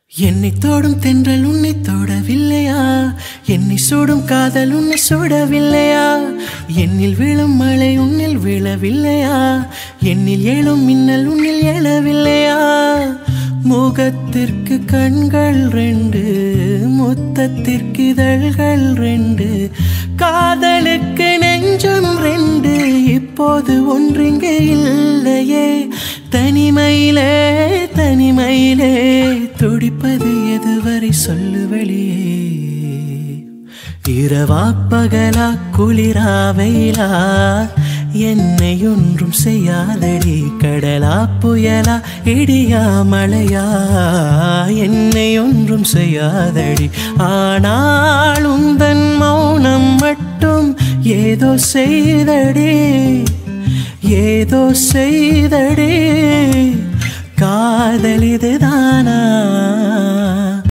என்னை தோடும் தென்றல் உன்னை தோடவில்லையா? என்னை சூடும் காதல் உன்னை சூடவில்லையா? என்னில் விழும் மழை உன்னில் விழவில்லையா? என்னில் எழும் மின்னல் உன்னில் எழவில்லையா? முகத்திற்கு கண்கள் ரெண்டு, முத்தத்திற்கு இதழ்கள் ரெண்டு, காதலுக்கு நெஞ்சம் ரெண்டு, இப்போது ஒன்றிங்கே இல்லையே. தனிமையிலே தனிமையிலே துடிப்பது எதுவரை சொல்லு வெளியே. இரவா பகலா குளிரா வெயிலா என்னை ஒன்றும் செய்யாதடி. கடலா புயலா இடியா மழையா என்னை ஒன்றும் செய்யாதடி. ஆனால் உந்தன் மௌனம் மட்டும் ஏதோ செய்தடி, ஏதோ செய்தடி. காதல் இதுதானா?